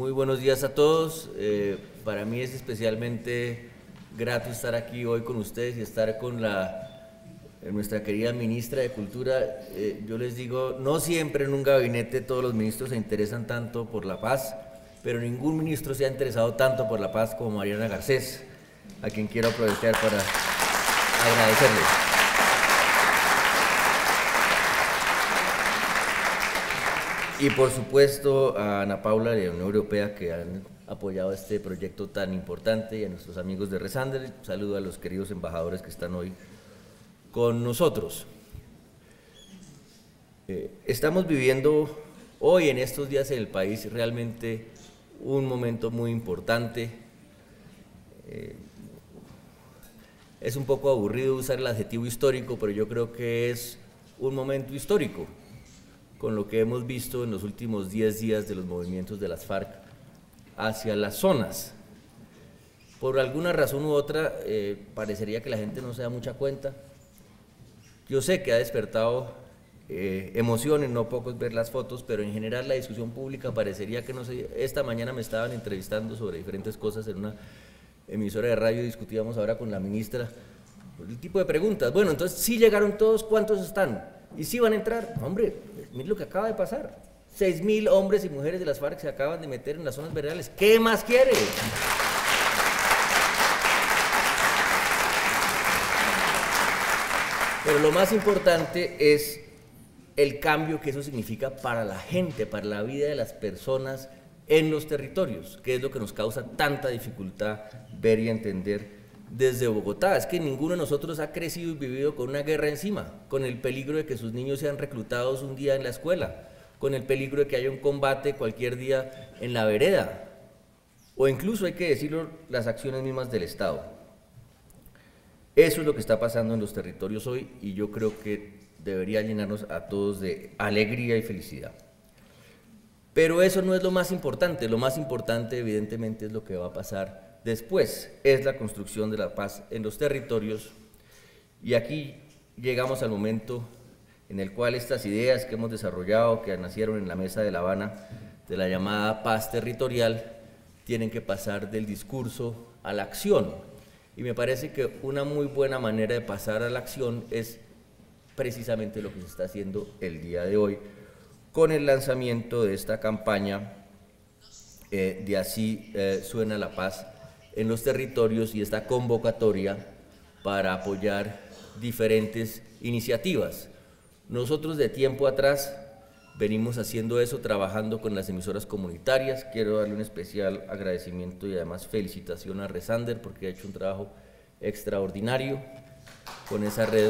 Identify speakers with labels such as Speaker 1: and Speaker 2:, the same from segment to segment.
Speaker 1: Muy buenos días a todos. Para mí es especialmente grato estar aquí hoy con ustedes y estar con nuestra querida ministra de Cultura. Yo les digo, no siempre en un gabinete todos los ministros se interesan tanto por la paz, pero ningún ministro se ha interesado tanto por la paz como Mariana Garcés, a quien quiero aprovechar para agradecerle. Y por supuesto a Ana Paula de la Unión Europea, que han apoyado este proyecto tan importante, y a nuestros amigos de Resander. Un saludo a los queridos embajadores que están hoy con nosotros. Estamos viviendo hoy, en estos días en el país, realmente un momento muy importante. Es un poco aburrido usar el adjetivo histórico, pero yo creo que es un momento histórico, con lo que hemos visto en los últimos 10 días de los movimientos de las FARC hacia las zonas. Por alguna razón u otra, parecería que la gente no se da mucha cuenta. Yo sé que ha despertado emociones, no pocos ver las fotos, pero en general la discusión pública parecería que no se… Esta mañana me estaban entrevistando sobre diferentes cosas en una emisora de radio, discutíamos ahora con la ministra el tipo de preguntas. Bueno, entonces, ¿sí llegaron todos? ¿Cuántos están? ¿Y sí van a entrar? Hombre, miren lo que acaba de pasar. 6.000 hombres y mujeres de las FARC se acaban de meter en las zonas veredales. ¿Qué más quiere? Pero lo más importante es el cambio que eso significa para la gente, para la vida de las personas en los territorios, que es lo que nos causa tanta dificultad ver y entender desde Bogotá. Es que ninguno de nosotros ha crecido y vivido con una guerra encima, con el peligro de que sus niños sean reclutados un día en la escuela, con el peligro de que haya un combate cualquier día en la vereda, o incluso, hay que decirlo, las acciones mismas del Estado. Eso es lo que está pasando en los territorios hoy, y yo creo que debería llenarnos a todos de alegría y felicidad. Pero eso no es lo más importante evidentemente es lo que va a pasar después, es la construcción de la paz en los territorios, y aquí llegamos al momento en el cual estas ideas que hemos desarrollado, que nacieron en la Mesa de La Habana, de la llamada paz territorial, tienen que pasar del discurso a la acción, y me parece que una muy buena manera de pasar a la acción es precisamente lo que se está haciendo el día de hoy, con el lanzamiento de esta campaña de Así suena la paz en los territorios, y esta convocatoria para apoyar diferentes iniciativas. Nosotros de tiempo atrás venimos haciendo eso, trabajando con las emisoras comunitarias. Quiero darle un especial agradecimiento y además felicitación a Resander, porque ha hecho un trabajo extraordinario con esa red.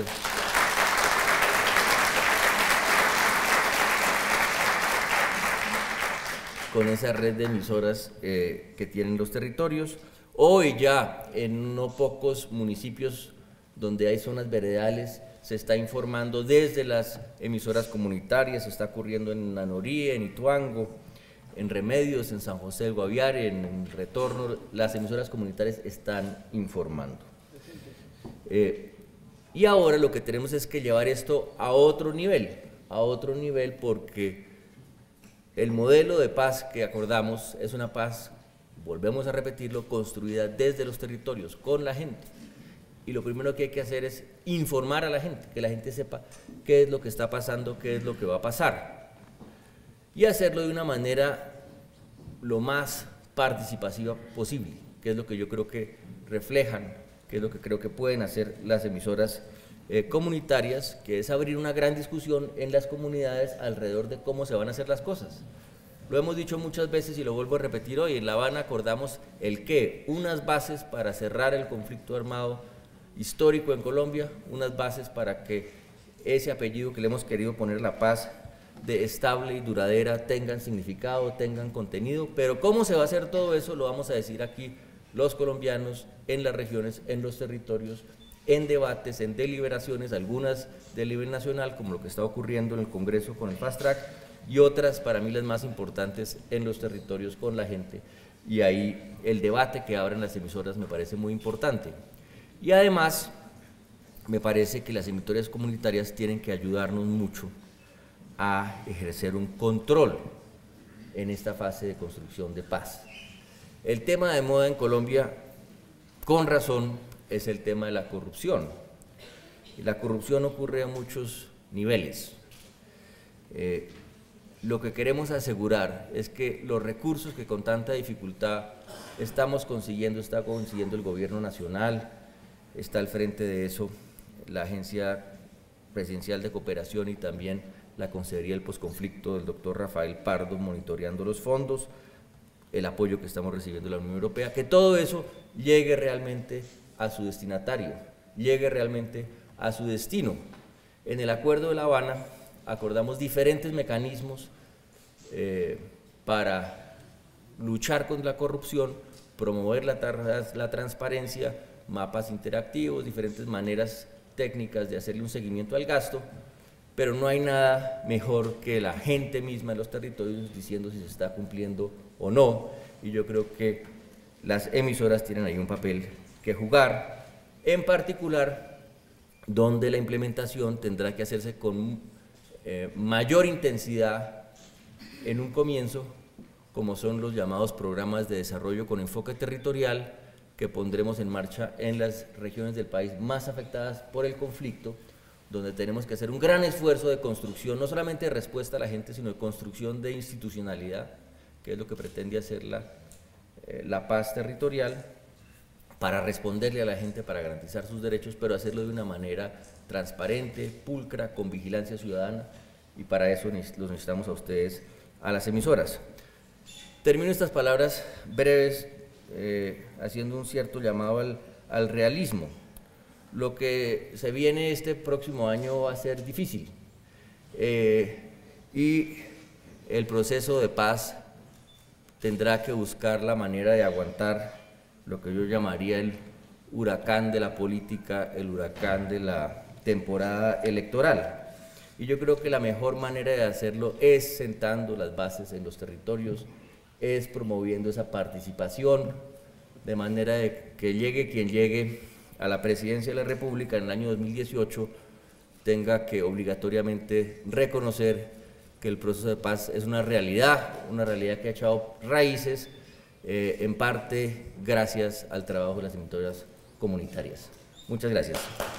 Speaker 1: Con esa red de emisoras que tienen los territorios. Hoy ya en no pocos municipios donde hay zonas veredales se está informando desde las emisoras comunitarias. Está ocurriendo en Nanorí, en Ituango, en Remedios, en San José del Guaviare, en Retorno. Las emisoras comunitarias están informando. Y ahora lo que tenemos es que llevar esto a otro nivel porque el modelo de paz que acordamos es una paz, volvemos a repetirlo, construida desde los territorios, con la gente. Y lo primero que hay que hacer es informar a la gente, que la gente sepa qué es lo que está pasando, qué es lo que va a pasar. Y hacerlo de una manera lo más participativa posible, que es lo que yo creo que reflejan, que es lo que creo que pueden hacer las emisoras comunitarias, que es abrir una gran discusión en las comunidades alrededor de cómo se van a hacer las cosas. Lo hemos dicho muchas veces y lo vuelvo a repetir hoy. En La Habana acordamos el qué, unas bases para cerrar el conflicto armado histórico en Colombia, unas bases para que ese apellido que le hemos querido poner, la paz, de estable y duradera, tengan significado, tengan contenido. Pero cómo se va a hacer todo eso lo vamos a decir aquí los colombianos, en las regiones, en los territorios, en debates, en deliberaciones, algunas de nivel nacional, como lo que está ocurriendo en el Congreso con el Fast Track, y otras, para mí las más importantes, en los territorios con la gente. Y ahí el debate que abren las emisoras me parece muy importante. Y además, me parece que las emisoras comunitarias tienen que ayudarnos mucho a ejercer un control en esta fase de construcción de paz. El tema de moda en Colombia, con razón, es el tema de la corrupción. Y la corrupción ocurre a muchos niveles. Lo que queremos asegurar es que los recursos que con tanta dificultad está consiguiendo el Gobierno Nacional, está al frente de eso la Agencia Presidencial de Cooperación y también la Consejería del Posconflicto del doctor Rafael Pardo monitoreando los fondos, el apoyo que estamos recibiendo de la Unión Europea, que todo eso llegue realmente a su destinatario, llegue realmente a su destino. En el Acuerdo de La Habana acordamos diferentes mecanismos para luchar contra la corrupción, promover la transparencia, mapas interactivos, diferentes maneras técnicas de hacerle un seguimiento al gasto, pero no hay nada mejor que la gente misma de los territorios diciendo si se está cumpliendo o no, y yo creo que las emisoras tienen ahí un papel que jugar, en particular donde la implementación tendrá que hacerse con mayor intensidad en un comienzo, como son los llamados programas de desarrollo con enfoque territorial que pondremos en marcha en las regiones del país más afectadas por el conflicto, donde tenemos que hacer un gran esfuerzo de construcción, no solamente de respuesta a la gente, sino de construcción de institucionalidad, que es lo que pretende hacer la paz territorial, para responderle a la gente, para garantizar sus derechos, pero hacerlo de una manera transparente, pulcra, con vigilancia ciudadana, y para eso los necesitamos a ustedes, a las emisoras. Termino estas palabras breves haciendo un cierto llamado al realismo. Lo que se viene este próximo año va a ser difícil y el proceso de paz tendrá que buscar la manera de aguantar lo que yo llamaría el huracán de la política, el huracán de la temporada electoral. Y yo creo que la mejor manera de hacerlo es sentando las bases en los territorios, es promoviendo esa participación, de manera de que llegue quien llegue a la presidencia de la República en el año 2018, tenga que obligatoriamente reconocer que el proceso de paz es una realidad que ha echado raíces, en parte gracias al trabajo de las emisoras comunitarias. Muchas gracias.